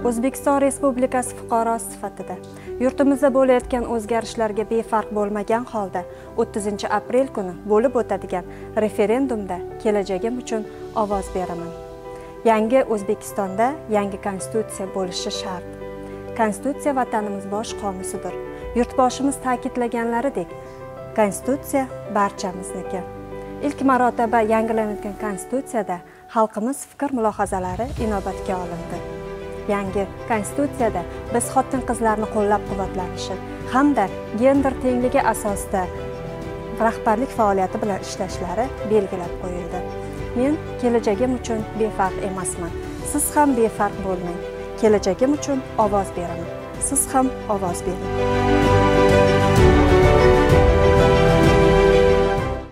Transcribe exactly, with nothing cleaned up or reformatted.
O'zbekiston Respublikasi fuqarosi sifatida yurtimizda bo'layotgan o'zgarishlarga befarq bo'lmagan holda o'ttizinchi aprel kuni bo'lib o'tadigan referendumda kelajagim uchun ovoz beraman. Yangi O'zbekistonda yangi konstitutsiya bo'lishi shart. Konstitutsiya vatanimiz bosh qomusidir. Yurtboshimiz ta'kidlaganlaridek, konstitutsiya barchamizniki. İlk marotaba yangilanayotgan konstitutsiyada xalqimiz fikr-mulohazalari inobatga olindi. Yangi konstitutsiyada biz xotin-qizlarni qo'llab-quvvatlanishi hamda gender tengligi asosida rahbarlik faoliyati bilan ishlashlari belgilab qo'yildi. Men kelajagim uchun befarq emasman. Siz ham befarq bo'lmang. Kelajagim uchun ovoz beraman. Siz ham ovoz bering.